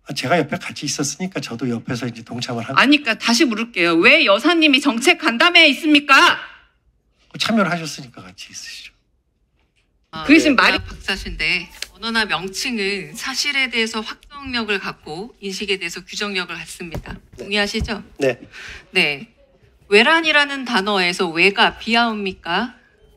제가 옆에 같이 있었으니까 저도 옆에서 이제 동참을 한. 아니, 그러니까 다시 물을게요. 왜 여사님이 정책 간담회에 있습니까? 참여를 하셨으니까 같이 있으시죠. 그게 지금 말이 박사신데 언어나 명칭은 사실에 대해서 확정력을 갖고 인식에 대해서 규정력을 갖습니다. 동의하시죠? 네. 네. 외란이라는 단어에서 외가 비하입니까?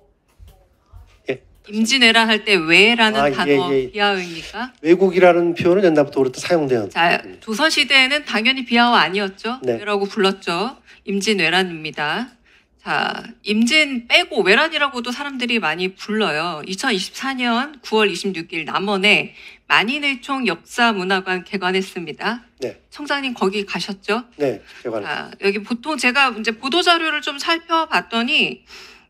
예. 임진왜란 할 때 외라는 단어 예. 비하입니까? 외국이라는 표현은 옛날부터 그렇게 사용되었죠. 자, 조선시대에는 당연히 비하와 아니었죠. 네. 외라고 불렀죠. 임진왜란입니다. 자, 임진 빼고 외란이라고도 사람들이 많이 불러요. 2024년 9월 26일 남원에 만인의총 역사문화관 개관했습니다. 네. 청장님 거기 가셨죠? 네. 개관. 자, 여기 보통 제가 이제 보도자료를 좀 살펴봤더니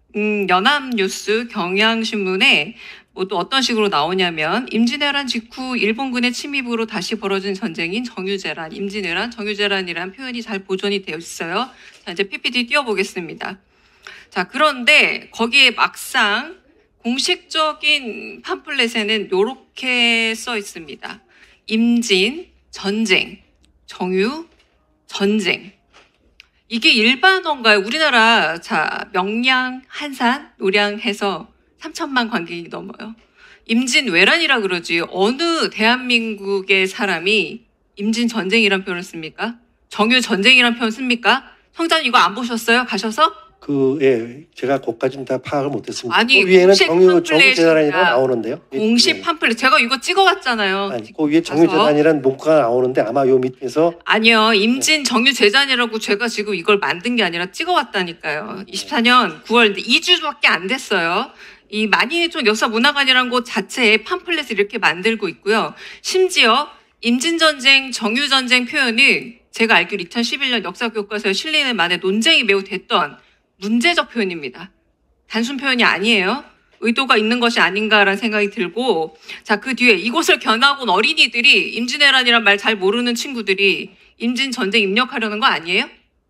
연합뉴스, 경향신문에 뭐 또 어떤 식으로 나오냐면 임진왜란 직후 일본군의 침입으로 다시 벌어진 전쟁인 정유재란, 임진왜란, 정유재란이라는 표현이 잘 보존이 되어 있어요. 자, 이제 PPT 띄워보겠습니다. 자, 그런데 거기에 막상 공식적인 팜플렛에는 이렇게 써 있습니다. 임진, 전쟁, 정유, 전쟁. 이게 일반어인가요? 우리나라, 자, 명량, 한산, 노량해서 3천만 관객이 넘어요. 임진왜란이라 그러지 어느 대한민국의 사람이 임진전쟁이란 표현을 씁니까? 정유전쟁이란 표현 씁니까? 청장님 이거 안 보셨어요? 가셔서? 예, 제가 그것까지는 다 파악을 못했습니다. 아니, 그 위에는 공식 정유재단이라고 팜플렛입니다. 나오는데요. 공식 예. 팜플렛. 제가 이거 찍어왔잖아요. 아니, 그 위에 정유재단이라는 문구가 나오는데 아마 요 밑에서 아니요. 임진 정유재단이라고 제가 지금 이걸 만든 게 아니라 찍어왔다니까요. 24년 9월 2주밖에 안 됐어요. 이 만인의총 역사문화관이라는 곳 자체에 팜플렛을 이렇게 만들고 있고요. 심지어 임진전쟁, 정유전쟁 표현이 제가 알기로 2011년 역사교과서에 실리는 만에 논쟁이 매우 됐던 문제적 표현입니다. 단순 표현이 아니에요. 의도가 있는 것이 아닌가라는 생각이 들고, 자, 그 뒤에 이곳을 겨나고 온 어린이들이 임진왜란이란 말 잘 모르는 친구들이 임진전쟁 입력하려는 거 아니에요?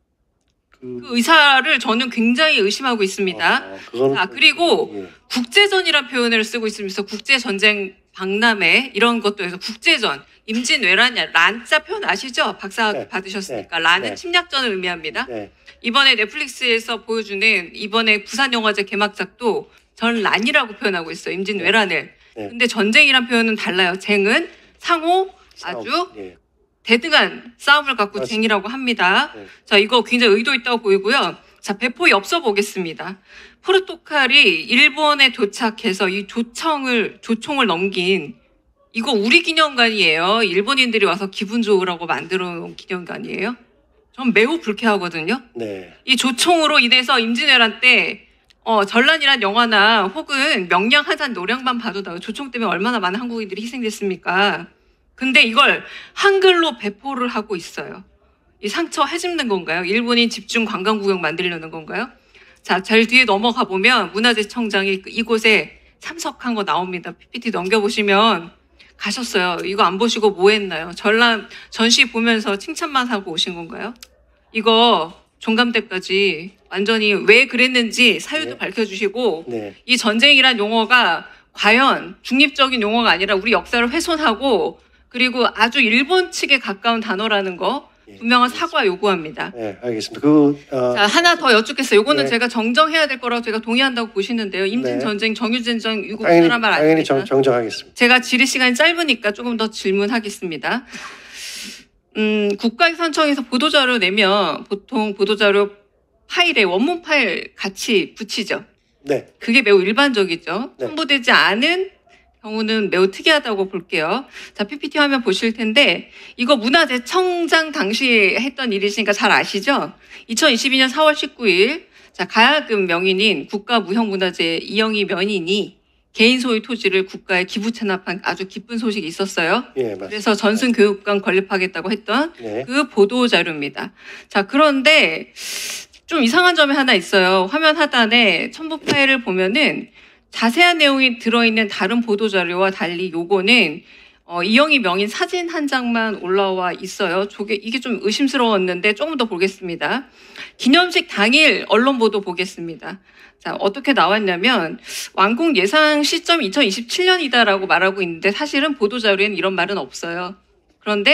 그 의사를 저는 굉장히 의심하고 있습니다. 자, 그리고 예. 국제전이라는 표현을 쓰고 있으면서 국제전쟁 박람회 이런 것도 해서 국제전, 임진왜란, 란자 표현 아시죠? 박사 네. 받으셨으니까. 네. 란은 네. 침략전을 의미합니다. 네. 이번에 넷플릭스에서 보여주는 이번에 부산영화제 개막작도 전란이라고 표현하고 있어요. 임진왜란을. 네. 근데 전쟁이란 표현은 달라요. 쟁은 상호 싸움. 아주 예. 대등한 싸움을 갖고 맞습니다. 쟁이라고 합니다. 네. 자, 이거 굉장히 의도 있다고 보이고요. 자, 배포 엽서 보겠습니다. 포르투갈이 일본에 도착해서 이 조총을 넘긴 이거 우리 기념관이에요. 일본인들이 와서 기분 좋으라고 만들어 놓은 기념관이에요. 전 매우 불쾌하거든요. 네. 이 조총으로 인해서 임진왜란 때 전란이란 영화나 혹은 명량 한산 노량만 봐도 나와요. 조총 때문에 얼마나 많은 한국인들이 희생됐습니까? 근데 이걸 한글로 배포를 하고 있어요. 이 상처 헤집는 건가요? 일본인 집중 관광구역 만들려는 건가요? 자, 제일 뒤에 넘어가 보면 문화재청장이 이곳에 참석한 거 나옵니다. PPT 넘겨보시면 가셨어요. 이거 안 보시고 뭐 했나요? 전란 전시 보면서 칭찬만 하고 오신 건가요? 이거 종감 때까지 완전히 왜 그랬는지 사유도 네. 밝혀주시고 네. 이 전쟁이란 용어가 과연 중립적인 용어가 아니라 우리 역사를 훼손하고 그리고 아주 일본 측에 가까운 단어라는 거 분명한 사과 요구합니다. 네, 알겠습니다. 자, 하나 더 여쭙겠어요. 요거는 네. 제가 정정해야 될 거라고 제가 동의한다고 보시는데요. 임진전쟁, 정유전쟁 이거 당연히, 사람 말 당연히 아닙니다. 정정하겠습니다. 제가 질의 시간이 짧으니까 조금 더 질문하겠습니다. 국가유산청에서 보도자료 내면 보통 보도자료 파일에 원문 파일 같이 붙이죠. 네. 그게 매우 일반적이죠. 네. 첨부되지 않은 경우는 매우 특이하다고 볼게요. 자, PPT 화면 보실 텐데 이거 문화재청장 당시 했던 일이시니까 잘 아시죠? 2022년 4월 19일 자, 가야금 명인인 국가무형문화재 이영희 면인이 개인 소유 토지를 국가에 기부 체납한 아주 기쁜 소식이 있었어요. 예, 맞습니다. 그래서 전순교육관 건립하겠다고 했던 네. 그 보도 자료입니다. 자, 그런데 좀 이상한 점이 하나 있어요. 화면 하단에 첨부 파일을 보면은 자세한 내용이 들어있는 다른 보도 자료와 달리 요거는 이영희 명인 사진 한 장만 올라와 있어요. 이게 좀 의심스러웠는데 조금 더 보겠습니다. 기념식 당일 언론 보도 보겠습니다. 자, 어떻게 나왔냐면 완공 예상 시점이 2027년이다라고 말하고 있는데 사실은 보도 자료에는 이런 말은 없어요. 그런데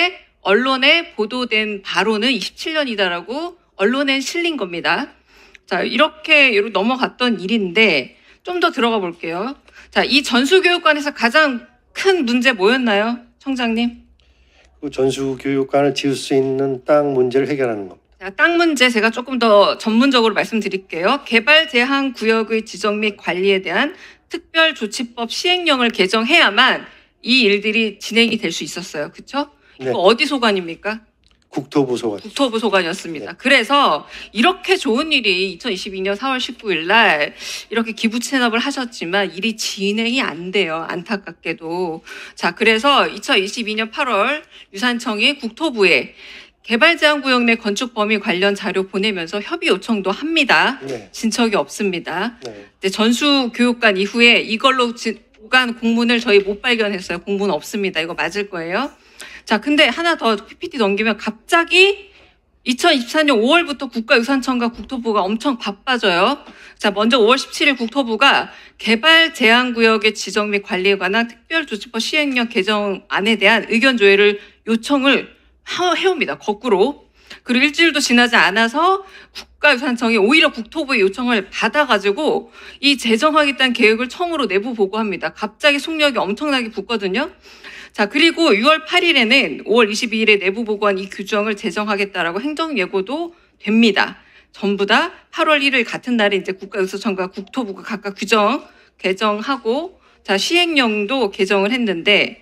언론에 보도된 바로는 27년이다라고 언론에 실린 겁니다. 자, 이렇게 넘어갔던 일인데 좀 더 들어가 볼게요. 자, 이 전수교육관에서 가장 큰 문제 뭐였나요, 청장님? 그 전수교육관을 지을 수 있는 땅 문제를 해결하는 겁니다. 자, 땅 문제 제가 조금 더 전문적으로 말씀드릴게요. 개발 제한 구역의 지정 및 관리에 대한 특별조치법 시행령을 개정해야만 이 일들이 진행이 될 수 있었어요. 그렇죠? 네. 이거 어디 소관입니까? 국토부 소관. 국토부 소관이었습니다. 네. 그래서 이렇게 좋은 일이 2022년 4월 19일 날 이렇게 기부 체납을 하셨지만 일이 진행이 안 돼요. 안타깝게도. 자, 그래서 2022년 8월 유산청이 국토부에 개발 제한 구역 내 건축 범위 관련 자료 보내면서 협의 요청도 합니다. 네. 진척이 없습니다. 네. 근데 전수교육관 이후에 이걸로 오간 공문을 저희 못 발견했어요. 공문 없습니다. 이거 맞을 거예요. 자, 근데 하나 더 PPT 넘기면 갑자기 2024년 5월부터 국가유산청과 국토부가 엄청 바빠져요. 자, 먼저 5월 17일 국토부가 개발 제한구역의 지정 및 관리에 관한 특별조치법 시행령 개정안에 대한 의견 조회를 요청을 해옵니다. 거꾸로. 그리고 일주일도 지나지 않아서 국가유산청이 오히려 국토부의 요청을 받아가지고 이 제정하겠다는 계획을 처음으로 내부 보고합니다. 갑자기 속력이 엄청나게 붙거든요. 자, 그리고 6월 8일에는 5월 22일에 내부 보고한 이 규정을 제정하겠다라고 행정 예고도 됩니다. 전부 다 8월 1일 같은 날에 이제 국가유산청과 국토부가 각각 규정 개정하고 자, 시행령도 개정을 했는데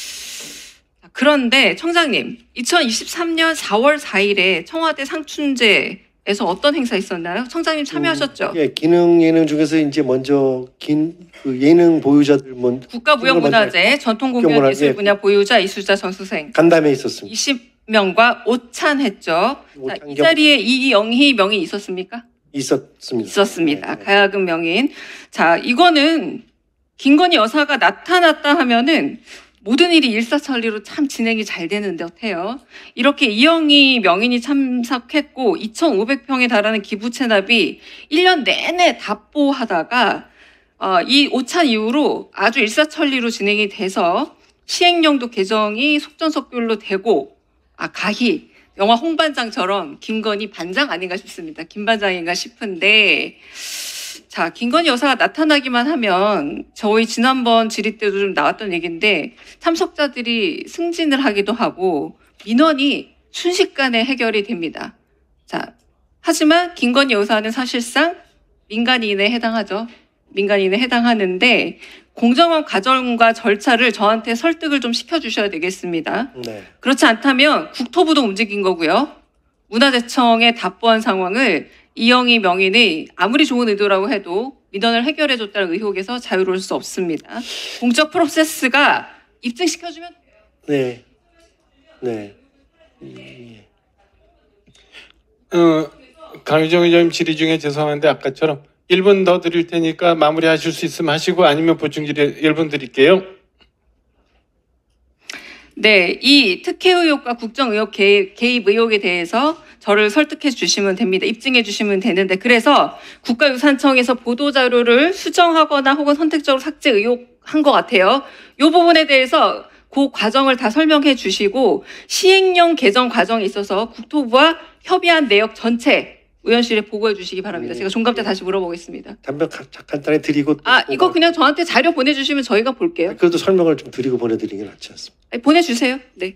그런데 청장님, 2023년 4월 4일에 청와대 상춘제에서 어떤 행사 있었나요? 청장님 참여하셨죠? 예, 기능 예능 중에서 이제 먼저 그 예능 보유자들 국가무형문화재 전통공연예술 분야 보유자 이수자 전수생 간담회 있었습니다. 20명과 오찬했죠. 자, 이 자리에 이영희 명인 있었습니까? 있었습니다. 있었습니다. 네. 가야금 명인. 자, 이거는 김건희 여사가 나타났다 하면은 모든 일이 일사천리로 참 진행이 잘 되는 듯 해요. 이렇게 이영희 명인이 참석했고 2,500평에 달하는 기부 체납이 1년 내내 답보하다가 이 오찬 이후로 아주 일사천리로 진행이 돼서 시행령도 개정이 속전속결로 되고 가히 영화 홍반장처럼 김건희 반장 아닌가 싶습니다. 김반장인가 싶은데 자, 김건희 여사가 나타나기만 하면 저희 지난번 질의 때도 좀 나왔던 얘기인데 참석자들이 승진을 하기도 하고 민원이 순식간에 해결이 됩니다. 자, 하지만 김건희 여사는 사실상 민간인에 해당하죠. 민간인에 해당하는데 공정한 과정과 절차를 저한테 설득을 좀 시켜주셔야 되겠습니다. 네. 그렇지 않다면 국토부도 움직인 거고요. 문화재청에 답보한 상황을 이영희 명인이 아무리 좋은 의도라고 해도 민원을 해결해줬다는 의혹에서 자유로울 수 없습니다. 공적 프로세스가 입증시켜주면 네. 네. 강유정 의원님 질의 중에 죄송한데 아까처럼 1분 더 드릴 테니까 마무리하실 수 있으면 하시고 아니면 보충 질의 1분 드릴게요. 네, 이 특혜 의혹과 국정 의혹 개입 의혹에 대해서 저를 설득해 주시면 됩니다. 입증해 주시면 되는데 그래서 국가유산청에서 보도자료를 수정하거나 혹은 선택적으로 삭제 의혹한 것 같아요. 이 부분에 대해서 그 과정을 다 설명해 주시고 시행령 개정 과정에 있어서 국토부와 협의한 내역 전체 의원실에 보고해 주시기 바랍니다. 제가 종감 때 다시 물어보겠습니다. 답변 간단히 드리고 이거 그냥 저한테 자료 보내주시면 저희가 볼게요. 그래도 설명을 좀 드리고 보내드리는 게 낫지 않습니까? 보내주세요. 네.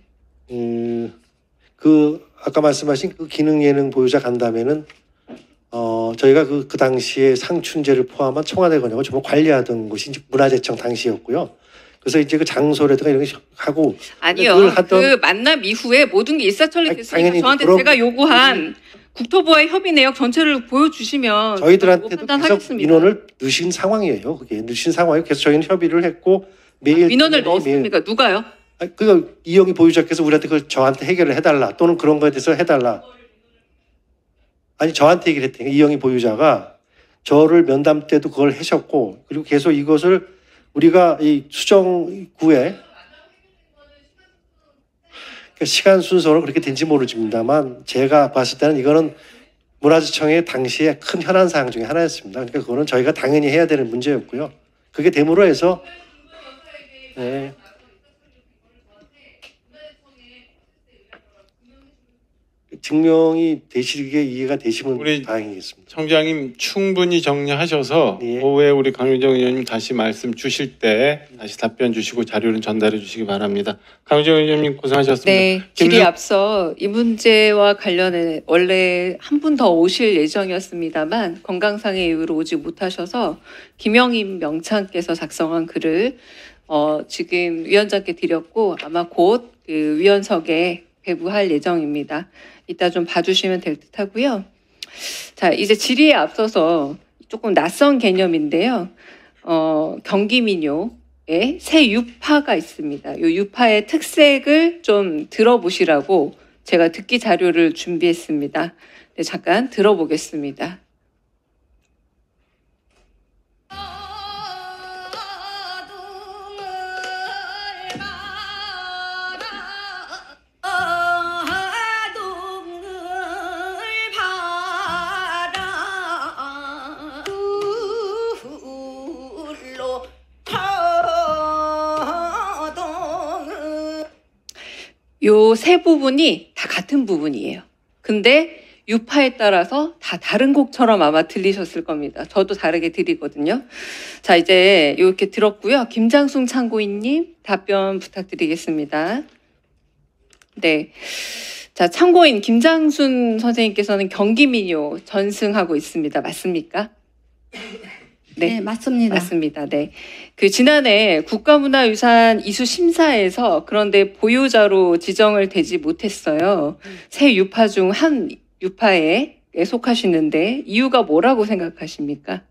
아까 말씀하신 그 기능 예능 보유자 간담회는 저희가 그 당시에 상춘제를 포함한 청와대 권역을 전부 관리하던 곳이 이제 문화재청 당시였고요. 그래서 이제 그 장소라든가 이런 게 하고 아니요. 그 만남 이후에 모든 게 일사천리 됐으니까 저한테 제가 요구한 국토부와의 협의 내역 전체를 보여주시면 저희들한테도 판단하겠습니다. 계속 민원을 넣으신 상황이에요. 그게 넣으신 상황이에요. 그래서 저희는 협의를 했고 매일 민원을 넣었습니까? 누가요? 그 이영희 보유자께서 우리한테 그걸 저한테 해결을 해달라 또는 그런 거에 대해서 해달라. 아니 저한테 얘기를 했더니 이영희 보유자가 저를 면담 때도 그걸 하셨고 그리고 계속 이것을 우리가 이 수정구에 시간 순서로 그렇게 된지 모르집니다만 제가 봤을 때는 이거는 문화재청의 당시에 큰 현안 사항 중에 하나였습니다. 그러니까 그거는 저희가 당연히 해야 되는 문제였고요. 그게 됨으로 해서 네. 증명이 되시게 이해가 되시면 우리 다행이겠습니다. 청장님 충분히 정리하셔서 예. 오후에 우리 강효정 의원님 다시 말씀 주실 때 다시 답변 주시고 자료는 전달해 주시기 바랍니다. 강효정 의원님 고생하셨습니다. 네, 질의 앞서 이 문제와 관련해 원래 한 분 더 오실 예정이었습니다만 건강상의 이유로 오지 못하셔서 김영임 명창께서 작성한 글을 지금 위원장께 드렸고 아마 곧 그 위원석에 배부할 예정입니다. 이따 좀 봐주시면 될 듯하고요. 자, 이제 질의에 앞서서 조금 낯선 개념인데요. 경기민요에 새 유파가 있습니다. 이 유파의 특색을 좀 들어보시라고 제가 듣기 자료를 준비했습니다. 네, 잠깐 들어보겠습니다. 요 세 부분이 다 같은 부분이에요. 근데 유파에 따라서 다 다른 곡처럼 아마 들리셨을 겁니다. 저도 다르게 들리거든요. 자, 이제 이렇게 들었고요. 김장순 참고인님 답변 부탁드리겠습니다. 네. 자, 참고인 김장순 선생님께서는 경기민요 전승하고 있습니다. 맞습니까? 네, 맞습니다. 맞습니다. 네. 그 지난해 국가문화유산 이수 심사에서 그런데 보유자로 지정을 되지 못했어요. 세 유파 중 한 유파에 속하시는데 이유가 뭐라고 생각하십니까?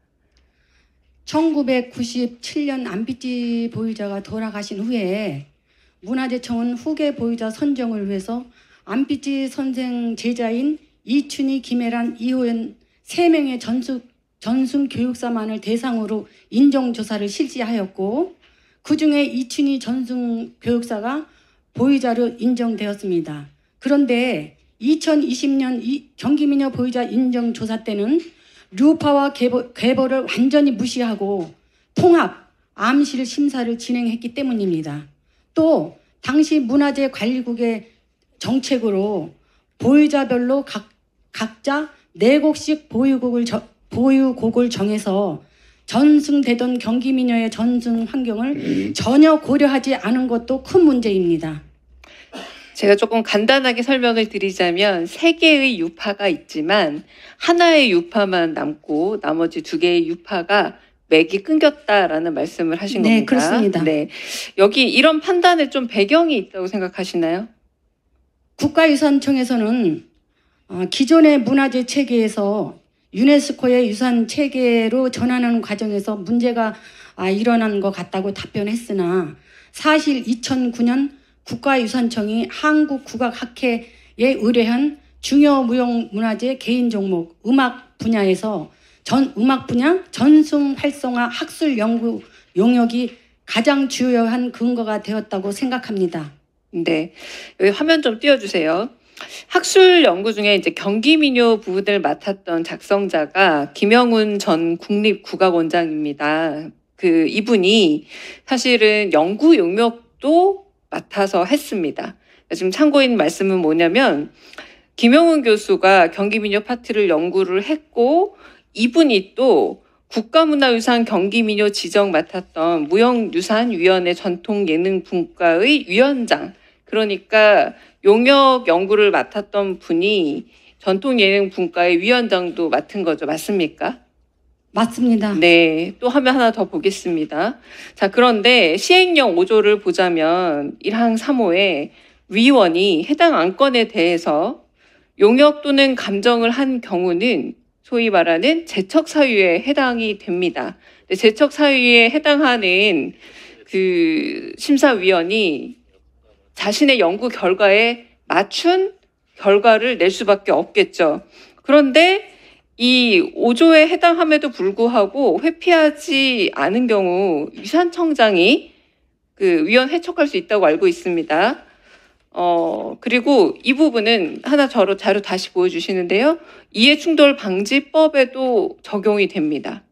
1997년 안비지 보유자가 돌아가신 후에 문화재청은 후계 보유자 선정을 위해서 안비지 선생 제자인 이춘희, 김혜란, 이호연 3명의 전승 교육사만을 대상으로 인정조사를 실시하였고 그중에 이춘희 전승 교육사가 보유자로 인정되었습니다. 그런데 2020년 경기민요 보유자 인정조사 때는 류파와 계보를 완전히 무시하고 통합, 암실 심사를 진행했기 때문입니다. 또 당시 문화재관리국의 정책으로 보유자별로 각자 4곡씩 보유곡을 정해서 전승되던 경기민요의 전승 환경을 전혀 고려하지 않은 것도 큰 문제입니다. 제가 조금 간단하게 설명을 드리자면 3개의 유파가 있지만 하나의 유파만 남고 나머지 2개의 유파가 맥이 끊겼다라는 말씀을 하신 네, 겁니다. 그렇습니다. 네, 여기 이런 판단에 좀 배경이 있다고 생각하시나요? 국가유산청에서는 기존의 문화재 체계에서 유네스코의 유산 체계로 전환하는 과정에서 문제가 일어난 것 같다고 답변했으나 사실 2009년 국가유산청이 한국국악학회에 의뢰한 중요 무형문화재 개인 종목 음악 분야에서 음악 분야 전승 활성화 학술 연구 용역이 가장 주요한 근거가 되었다고 생각합니다. 네, 여기 화면 좀 띄워주세요. 학술 연구 중에 이제 경기민요 부분을 맡았던 작성자가 김영훈 전 국립국악원장입니다. 이분이 사실은 연구 용역도 맡아서 했습니다. 지금 참고인 말씀은 뭐냐면 김영훈 교수가 경기민요 파트를 연구를 했고 이분이 또 국가문화유산 경기민요 지정 맡았던 무형유산위원회 전통예능분과의 위원장, 그러니까 용역 연구를 맡았던 분이 전통예능분과의 위원장도 맡은 거죠. 맞습니까? 맞습니다. 네, 또 화면 하나 더 보겠습니다. 자, 그런데 시행령 5조를 보자면 1항 3호에 위원이 해당 안건에 대해서 용역 또는 감정을 한 경우는 소위 말하는 제척 사유에 해당이 됩니다. 제척 사유에 해당하는 그 심사위원이 자신의 연구 결과에 맞춘 결과를 낼 수밖에 없겠죠. 그런데 이 5조에 해당함에도 불구하고 회피하지 않은 경우 유산청장이 그 위원 해촉할 수 있다고 알고 있습니다. 그리고 이 부분은 하나 자료 다시 보여주시는데요. 이해충돌 방지법에도 적용이 됩니다.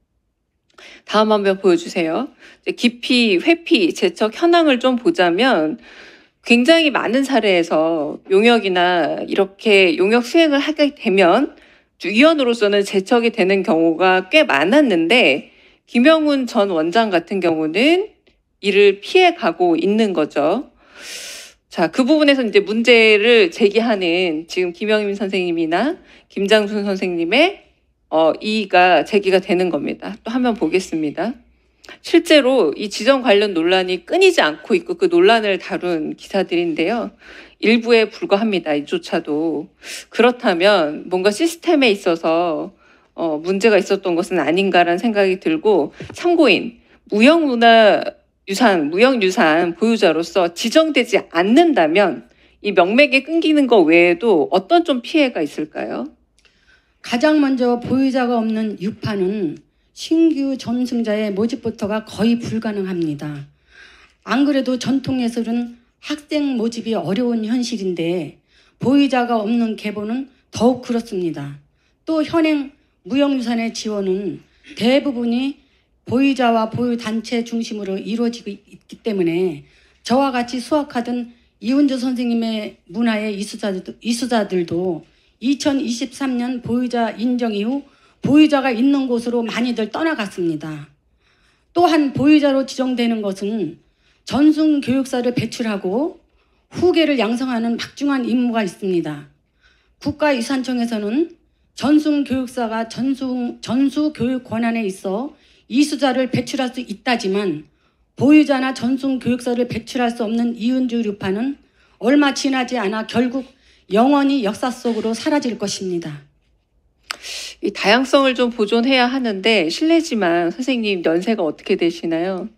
다음 한번 보여주세요. 기피, 회피, 제척 현황을 좀 보자면 굉장히 많은 사례에서 용역이나 이렇게 용역 수행을 하게 되면 위원으로서는 제척이 되는 경우가 꽤 많았는데 김영훈 전 원장 같은 경우는 이를 피해 가고 있는 거죠. 자, 그 부분에서 이제 문제를 제기하는 지금 김영임 선생님이나 김장순 선생님의 이의가 제기가 되는 겁니다. 또 한번 보겠습니다. 실제로 이 지정 관련 논란이 끊이지 않고 있고 그 논란을 다룬 기사들인데요. 일부에 불과합니다. 이조차도. 그렇다면 뭔가 시스템에 있어서 문제가 있었던 것은 아닌가라는 생각이 들고 참고인 무형유산 보유자로서 지정되지 않는다면 이 명맥이 끊기는 것 외에도 어떤 좀 피해가 있을까요? 가장 먼저 보유자가 없는 유파는 신규 전승자의 모집부터가 거의 불가능합니다. 안 그래도 전통예술은 학생 모집이 어려운 현실인데 보유자가 없는 계보는 더욱 그렇습니다. 또 현행 무형유산의 지원은 대부분이 보유자와 보유단체 중심으로 이루어지고 있기 때문에 저와 같이 수학하던 이은주 선생님의 문화의 이수자들도 2023년 보유자 인정 이후 보유자가 있는 곳으로 많이들 떠나갔습니다. 또한 보유자로 지정되는 것은 전승 교육사를 배출하고 후계를 양성하는 막중한 임무가 있습니다. 국가유산청에서는 전승 교육사가 전수 교육 권한에 있어 이수자를 배출할 수 있다지만 보유자나 전승 교육사를 배출할 수 없는 이은주 유파는 얼마 지나지 않아 결국 영원히 역사 속으로 사라질 것입니다. 이 다양성을 좀 보존해야 하는데 실례지만 선생님 연세가 어떻게 되시나요?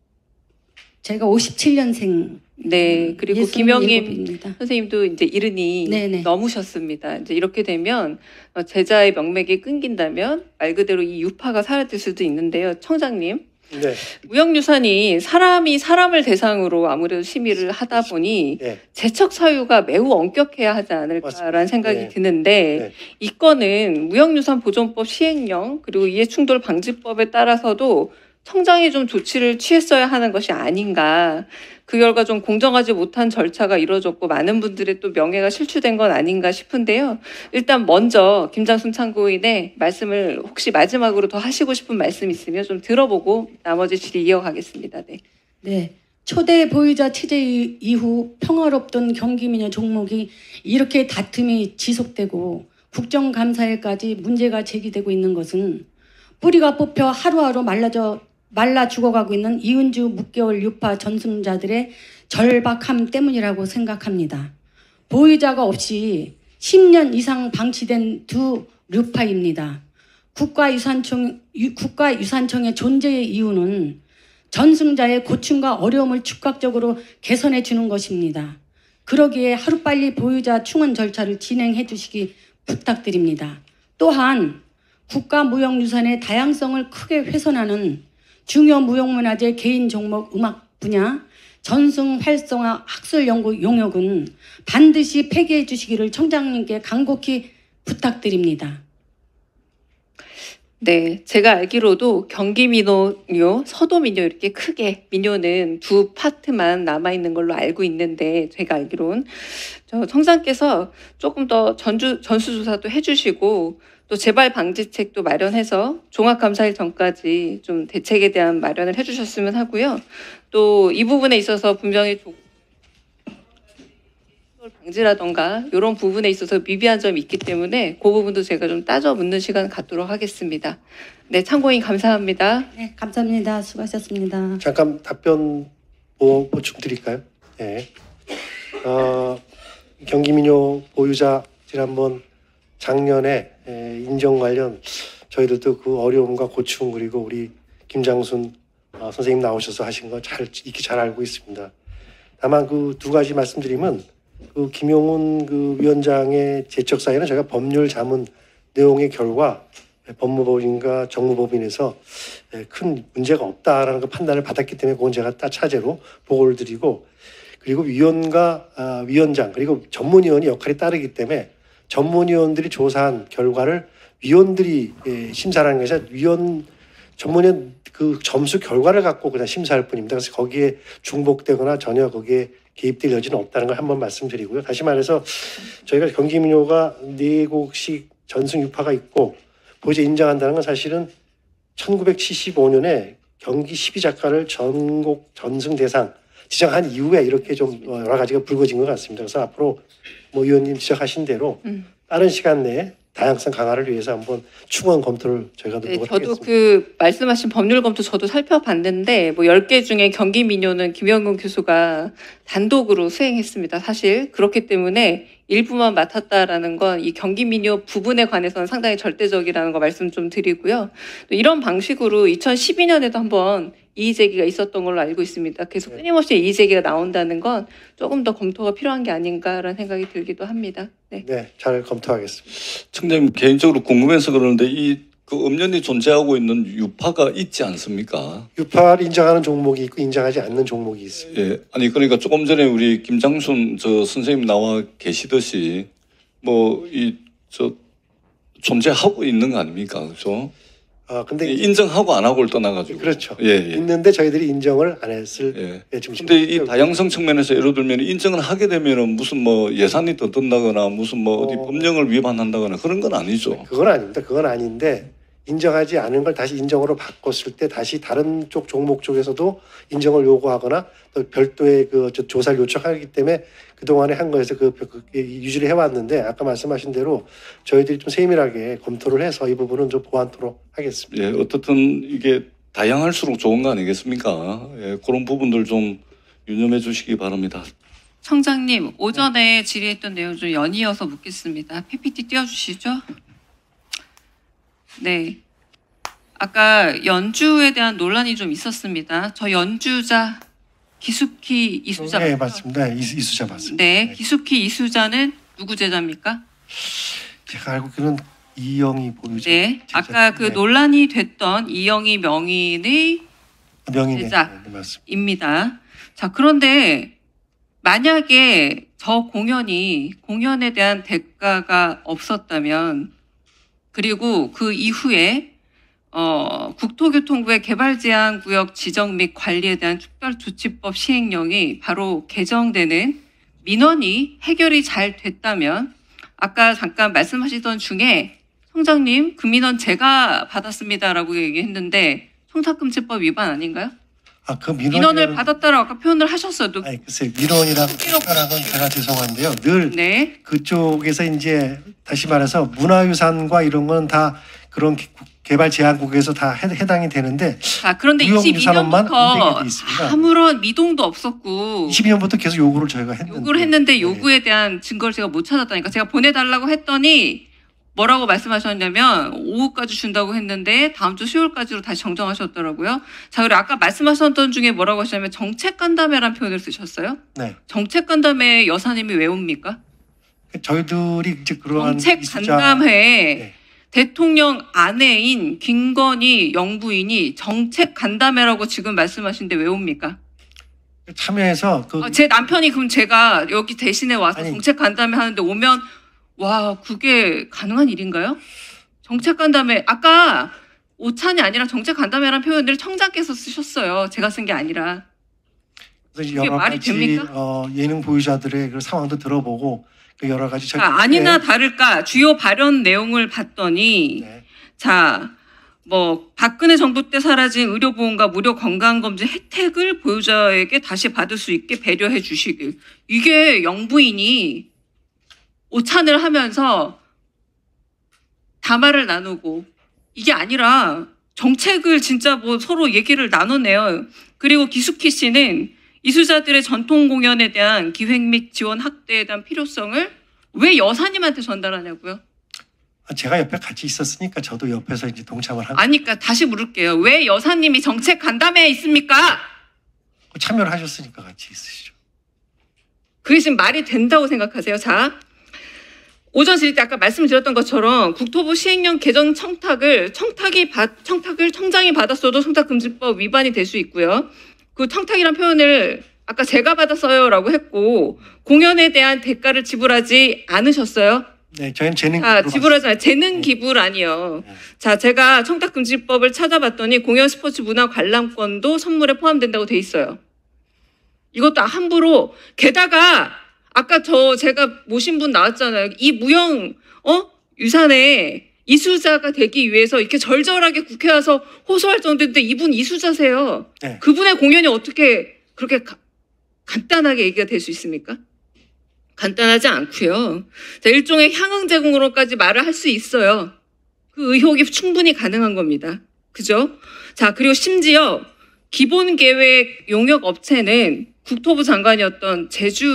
제가 57년생. 네, 그리고 김영임 67입니다. 선생님도 이제 이른이 네네. 넘으셨습니다. 이제 이렇게 되면 제자의 명맥이 끊긴다면 말 그대로 이 유파가 사라질 수도 있는데요. 청장님, 네. 무형유산이 사람이 사람을 대상으로 아무래도 심의를 하다 보니 네. 제척 사유가 매우 엄격해야 하지 않을까라는 맞습니다. 생각이 네. 드는데 네. 이 건은 무형유산 보존법 시행령 그리고 이해충돌 방지법에 따라서도 청장이 좀 조치를 취했어야 하는 것이 아닌가. 그 결과 좀 공정하지 못한 절차가 이루어졌고 많은 분들의 또 명예가 실추된 건 아닌가 싶은데요. 일단 먼저 김장순 참고인의 말씀을 혹시 마지막으로 더 하시고 싶은 말씀 있으면 좀 들어보고 나머지 질의 이어가겠습니다. 네. 네. 초대 보유자 체제 이후 평화롭던 경기민요 종목이 이렇게 다툼이 지속되고 국정감사에까지 문제가 제기되고 있는 것은 뿌리가 뽑혀 하루하루 말라 죽어가고 있는 이은주 묵개월 유파 전승자들의 절박함 때문이라고 생각합니다. 보유자가 없이 10년 이상 방치된 두 유파입니다. 국가유산청의 존재의 이유는 전승자의 고충과 어려움을 즉각적으로 개선해 주는 것입니다. 그러기에 하루빨리 보유자 충원 절차를 진행해 주시기 부탁드립니다. 또한 국가무형유산의 다양성을 크게 훼손하는 중요 무형문화재 개인 종목 음악 분야 전승 활성화 학술 연구 용역은 반드시 폐기해 주시기를 청장님께 간곡히 부탁드립니다. 네, 제가 알기로도 경기민요, 서도민요 이렇게 크게 민요는 두 파트만 남아있는 걸로 알고 있는데 제가 알기로는 청장께서 조금 더 전수조사도 해주시고 또 재발 방지책도 마련해서 종합감사일 전까지 좀 대책에 대한 마련을 해주셨으면 하고요. 또 이 부분에 있어서 분명히 방지라던가 이런 부분에 있어서 미비한 점이 있기 때문에 그 부분도 제가 좀 따져 묻는 시간 갖도록 하겠습니다. 네, 참고인 감사합니다. 네, 감사합니다. 수고하셨습니다. 잠깐 답변 보충 드릴까요? 네. 경기민요 보유자 지난번 작년에 인정 관련 저희들도 그 어려움과 고충 그리고 우리 김장순 선생님 나오셔서 하신 거 익히 잘 알고 있습니다. 다만 그 두 가지 말씀드리면 그 김용훈 그 위원장의 제척 사유는 저희가 법률 자문 내용의 결과 법무법인과 정무법인에서 큰 문제가 없다라는 그 판단을 받았기 때문에 그건 제가 차제로 보고를 드리고 그리고 위원과 위원장 그리고 전문위원이 역할이 따르기 때문에 전문위원들이 조사한 결과를 위원들이 심사하는 것이 아니라 전문위원 그 점수 결과를 갖고 그냥 심사할 뿐입니다. 그래서 거기에 중복되거나 전혀 거기에 개입될 여지는 없다는 걸 한번 말씀드리고요. 다시 말해서 저희가 경기민요가 4곡씩 전승 유파가 있고 보유자 인정한다는 건 사실은 1975년에 경기 12작가를 전곡 전승 대상 지정한 이후에 이렇게 좀 여러 가지가 불거진 것 같습니다. 그래서 앞으로 뭐 의원님 지적하신 대로 빠른 시간 내에 다양성 강화를 위해서 한번 충원 검토를 저희가 네, 노력을 저도 하겠습니다. 그 말씀하신 법률 검토 저도 살펴봤는데 뭐 10개 중에 경기민요는 김영근 교수가 단독으로 수행했습니다. 사실 그렇기 때문에 일부만 맡았다라는 건 이 경기민요 부분에 관해서는 상당히 절대적이라는 거 말씀 좀 드리고요. 또 이런 방식으로 2012년에도 한번 이의제기가 있었던 걸로 알고 있습니다. 계속 끊임없이 이의제기가 나온다는 건 조금 더 검토가 필요한 게 아닌가라는 생각이 들기도 합니다. 네. 네, 잘 검토하겠습니다. 청장님 개인적으로 궁금해서 그러는데 이 그 엄연히 존재하고 있는 유파가 있지 않습니까? 유파를 인정하는 종목이 있고 인정하지 않는 종목이 있습니다. 예, 아니 그러니까 조금 전에 우리 김장순 저 선생님 나와 계시듯이 뭐 이 저 존재하고 있는 거 아닙니까, 그렇죠? 근데 인정하고 안 하고를 떠나가지고. 그렇죠. 예, 예. 있는데 저희들이 인정을 안 했을 예. 지금. 근데 이 다양성 측면에서 예를 들면 인정을 하게 되면은 무슨 뭐 예산이 더 든다거나 무슨 뭐 어디 법령을 위반한다거나 그런 건 아니죠. 그건 아닙니다. 그건 아닌데 인정하지 않은 걸 다시 인정으로 바꿨을 때 다시 다른 쪽 종목 쪽에서도 인정을 요구하거나 또 별도의 그 조사를 요청하기 때문에 그동안에 한 거에서 유지를 해왔는데 아까 말씀하신 대로 저희들이 좀 세밀하게 검토를 해서 이 부분은 좀 보완토록 하겠습니다. 예, 어떻든 이게 다양할수록 좋은 거 아니겠습니까? 예, 그런 부분들 좀 유념해 주시기 바랍니다. 청장님, 오전에 질의했던 내용 좀 연이어서 묻겠습니다. PPT 띄워주시죠. 네. 아까 연주에 대한 논란이 좀 있었습니다. 저 연주자 기숙희 이수자. 네, 맞죠? 맞습니다. 이수자 맞습니다. 네, 기숙희 이수자는 누구 제자입니까? 제가 알고 있기로는 이영희 보유자. 네, 제자. 아까 그 네. 논란이 됐던 이영희 명인의 명인의 제자. 네, 맞습니다. 입니다. 자, 그런데 만약에 저 공연에 대한 대가가 없었다면 그리고 그 이후에 국토교통부의 개발제한구역 지정 및 관리에 대한 특별조치법 시행령이 바로 개정되는 민원이 해결이 잘 됐다면 아까 잠깐 말씀하시던 중에 총장님 그 민원 제가 받았습니다라고 얘기했는데 청탁금지법 위반 아닌가요? 그 민원을 받았다라고 아까 표현을 하셨어요. 아니 글쎄 민원이랑 특별한 건 제가 죄송한데요. 늘 네. 그쪽에서 이제 다시 말해서 문화유산과 이런 건 다 그런 개발 제한국에서 다 해당이 되는데 자, 그런데 유산업만 안 되게 22년부터 돼 있습니다. 아무런 미동도 없었고 22년부터 계속 요구를 저희가 했는데 요구를 했는데 네. 요구에 대한 증거를 제가 못 찾았다니까. 제가 보내달라고 했더니 뭐라고 말씀하셨냐면 오후까지 준다고 했는데 다음 주 수요일까지로 다시 정정하셨더라고요. 자, 그리고 아까 말씀하셨던 중에 뭐라고 하시냐면 정책간담회란 표현을 쓰셨어요. 네. 정책간담회 여사님이 왜 옵니까? 저희들이 이제 그러한 정책간담회에 네. 대통령 아내인 김건희 영부인이 정책간담회라고 지금 말씀하시는데 왜 옵니까? 참여해서 제 남편이 그럼 제가 여기 대신에 와서 아니. 정책간담회 하는데 오면 와 그게 가능한 일인가요? 정책간담회 아까 오찬이 아니라 정책간담회라는 표현을 청장께서 쓰셨어요. 제가 쓴 게 아니라. 그래서 그게 여러 말이 가지 됩니까? 예능 보유자들의 그 상황도 들어보고 그 여러 가지 아니나 다를까 주요 발언 내용을 봤더니 네. 자, 뭐 박근혜 정부 때 사라진 의료보험과 무료 건강검진 혜택을 보유자에게 다시 받을 수 있게 배려해 주시길. 이게 영부인이 오찬을 하면서 담화를 나누고 이게 아니라 정책을 진짜 뭐 서로 얘기를 나누네요. 그리고 기숙희 씨는 이수자들의 전통 공연에 대한 기획 및 지원 확대에 대한 필요성을 왜 여사님한테 전달하냐고요? 제가 옆에 같이 있었으니까 저도 옆에서 이제 동참을 하고 아니, 그러니까 다시 물을게요. 왜 여사님이 정책 간담회에 있습니까? 참여를 하셨으니까 같이 있으시죠. 그게 지금 말이 된다고 생각하세요? 자, 오전 질의 때 아까 말씀드렸던 것처럼 국토부 시행령 개정 청탁을 청장이 받았어도 청탁금지법 위반이 될 수 있고요. 그 청탁이란 표현을 아까 제가 받았어요라고 했고 공연에 대한 대가를 지불하지 않으셨어요? 네, 저희는 재능 자, 기부로 지불하지 않아요. 재능 기부라니요. 네. 자, 제가 청탁금지법을 찾아봤더니 공연 스포츠 문화 관람권도 선물에 포함된다고 돼 있어요. 이것도 함부로 게다가 아까 제가 모신 분 나왔잖아요. 이 무형 유산에 이수자가 되기 위해서 이렇게 절절하게 국회 와서 호소할 정도인데 이분 이수자세요. 네. 그분의 공연이 어떻게 그렇게 간단하게 얘기가 될 수 있습니까? 간단하지 않고요. 자, 일종의 향응 제공으로까지 말을 할 수 있어요. 그 의혹이 충분히 가능한 겁니다. 그죠? 자, 그리고 심지어 기본계획 용역 업체는 국토부 장관이었던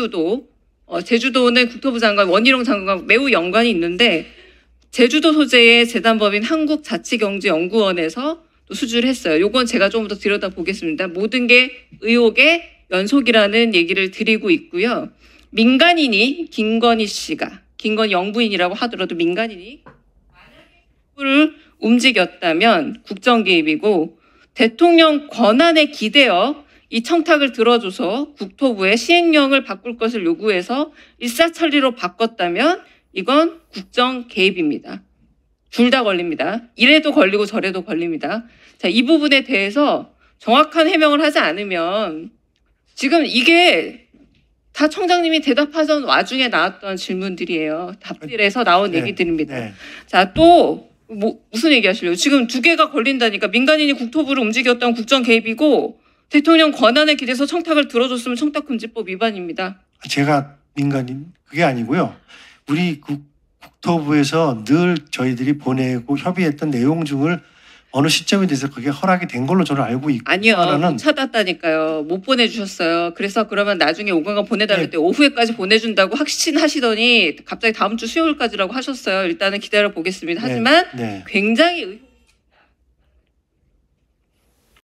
제주도는 국토부 장관 원희룡 장관과 매우 연관이 있는데 제주도 소재의 재단법인 한국자치경제연구원에서 또 수주를 했어요. 요건 제가 조금 더 들여다보겠습니다. 모든 게 의혹의 연속이라는 얘기를 드리고 있고요. 민간인이 김건희 영부인이라고 하더라도 민간인이 만약에 움직였다면 국정 개입이고 대통령 권한에 기대어 이 청탁을 들어줘서 국토부에 시행령을 바꿀 것을 요구해서 일사천리로 바꿨다면 이건 국정 개입입니다. 둘 다 걸립니다. 이래도 걸리고 저래도 걸립니다. 자, 이 부분에 대해서 정확한 해명을 하지 않으면 지금 이게 다 청장님이 대답하던 와중에 나왔던 질문들이에요. 답들에서 나온 네, 얘기들입니다. 네. 자, 또 무슨 얘기 하시려고? 지금 두 개가 걸린다니까. 민간인이 국토부를 움직였던 국정 개입이고 대통령 권한에 기대서 청탁을 들어줬으면 청탁금지법 위반입니다. 제가 민간인 그게 아니고요. 우리 국토부에서 늘 저희들이 보내고 협의했던 내용 중을 어느 시점에 대해서 그게 허락이 된 걸로 저는 알고 있고 아니요. 하나는 못 찾았다니까요. 못 보내주셨어요. 그래서 그러면 나중에 오강간 보내달랄 네. 때 오후에까지 보내준다고 확신하시더니 갑자기 다음 주 수요일까지라고 하셨어요. 일단은 기다려 보겠습니다. 하지만 네. 굉장히 의혹